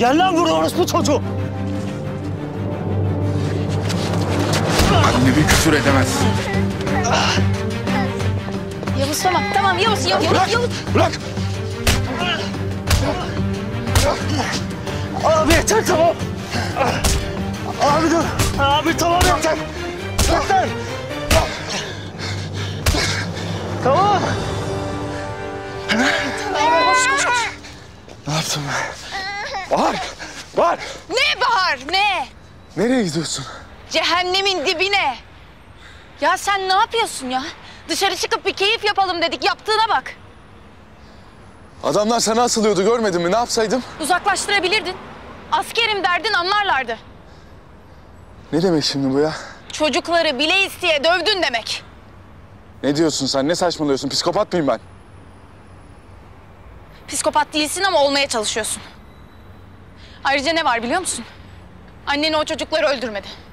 Gel lan buraya orospu çocuğu. Annemi küfür edemezsin. Yavuz tamam, tamam Yavuz. Bırak! Abi yeter tamam. Abi dur. Abi tamam yeter. Yeter. Tamam. Koş. Ne yaptım ben? Bahar! Ne Bahar, ne? Nereye gidiyorsun? Cehennemin dibine. Ya sen ne yapıyorsun ya? Dışarı çıkıp bir keyif yapalım dedik, yaptığına bak. Adamlar sana asılıyordu, görmedin mi? Ne yapsaydım? Uzaklaştırabilirdin. Askerim derdin, anlarlardı. Ne demek şimdi bu ya? Çocukları bile isteye dövdün demek. Ne diyorsun sen? Ne saçmalıyorsun? Psikopat mıyım ben? Psikopat değilsin ama olmaya çalışıyorsun. Ayrıca ne var biliyor musun? Annen o çocukları öldürmedi.